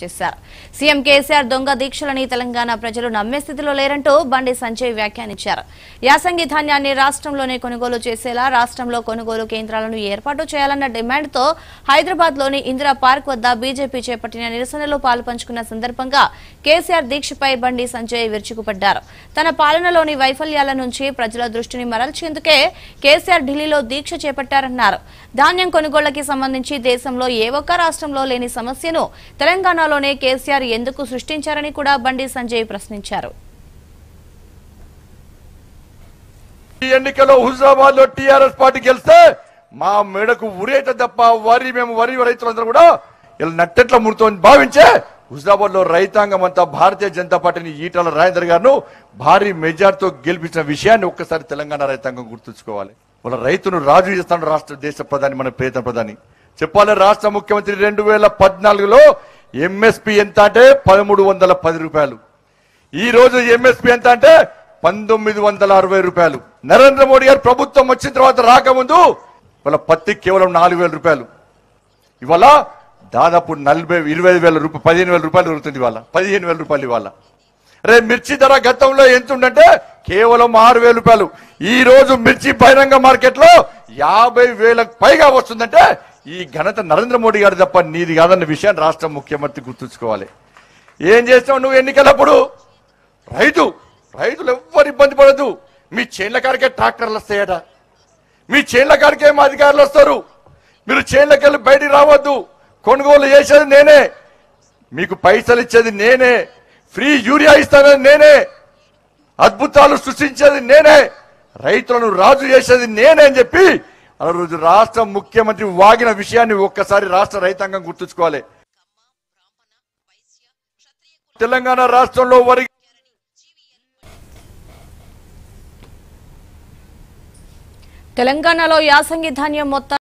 చేశారు. సీఎం కేసీఆర్ దొంగ దీక్షలని తెలంగాణ ప్రజలు నమ్మే స్థితిలో లేరంటూ బండి సంజయ్ వ్యాఖ్యానించారు. యాసంగి ధాన్యాన్ని రాష్ట్రంలోనే కొనుగోలు చేసేలా రాష్ట్రంలో కొనుగోలు కేంద్రాలను ఏర్పాటు చేయాలన్న డిమాండ్తో హైదరాబాద్లోని ఇందిరా పార్క్ వద్ద బీజేపీ చేపట్టిన నిరసనలో పాల్పంచుకున్న సందర్భంగా కేసీఆర్ దీక్షపై బండి సంజయ్ విరుచుకుపడ్డారు. తన పాలనలోని వైఫల్యాల నుంచి ప్రజల దృష్టిని మరల్చేందుకే కేసీఆర్ ఢిల్లీలో దీక్ష చేపట్టారన్నారు. ధాన్యం కొనుగోళ్లకి సంబంధించి దేశంలో ఏ ఒక్క రాష్ట్రంలో లేని సమస్యను తెలంగాణలోనే కేసీఆర్ ఎందుకు సృష్టించారని కూడా బండి సంజయ్ ప్రశ్నించారు. ఈ ఎన్నికల్లో హుజరాబాద్ లో టీఆర్ఎస్ పార్టీ గెలిస్తే మా మెడకు ఉరేట తప్ప మేము వరి రైతులందరూ కూడా ఇలా నట్టెట్ల ముడుతోని భావించే హుజరాబాద్ లో రైతాంగం అంతా భారతీయ జనతా పార్టీని ఈటల రాజేందర్ గారు భారీ మెజార్టీతో గెలిపించిన విషయాన్ని ఒక్కసారి తెలంగాణ రైతాంగం గుర్తుంచుకోవాలి. వాళ్ళ రైతును రాజు చేస్తాను రాష్ట్ర దేశ ప్రధాని మన ప్రియతమ ప్రధాని చెప్పాలి. రాష్ట్ర ముఖ్యమంత్రి 2014లో ఎంఎస్పీ ఎంత అంటే 1310 రూపాయలు. ఈ రోజు ఎంఎస్పీ ఎంత అంటే 1960 రూపాయలు. నరేంద్ర మోడీ గారు ప్రభుత్వం వచ్చిన తర్వాత రాకముందు వాళ్ళ పత్తి కేవలం 4000 రూపాయలు. ఇవాళ దాదాపు 25,000 రూపాయలు 15,000 రూపాయలు దొరుకుతుంది. ఇవాళ 15,000 రూపాయలు. ఇవాళ రే మిర్చి ధర గతంలో ఎంత ఉందంటే కేవలం 6,000 రూపాయలు. ఈ రోజు మిర్చి బహిరంగ మార్కెట్ లో 50,000కు పైగా వస్తుందంటే ఈ ఘనత నరేంద్ర మోడీ గారు తప్ప నీది కాదన్న విషయాన్ని రాష్ట్ర ముఖ్యమంత్రి గుర్తుంచుకోవాలి. ఏం చేస్తావు నువ్వు ఎన్నికలప్పుడు? రైతులు ఎవ్వరు ఇబ్బంది పడద్దు. మీ చేన్ల కాడికే ట్రాక్టర్లు వస్తాయట, మీ చేన్ల కాడికే మా అధికారులు వస్తారు. మీరు చేన్లకి వెళ్ళి బయటికి రావద్దు. కొనుగోలు చేసేది నేనే, మీకు పైసలు ఇచ్చేది నేనే, ఫ్రీ యూరియా ఇస్తానని నేనే, అద్భుతాలు సృష్టించేది నేనే, రైతులను రాజు చేసేది నేనే అని చెప్పి ఆ రోజు రాష్ట్ర ముఖ్యమంత్రి వాగిన విషయాన్ని ఒక్కసారి రాష్ట్ర రైతాంగం గుర్తుంచుకోవాలి. తెలంగాణ రాష్ట్రంలో తెలంగాణలో యాసంగి ధాన్యం మొత్తం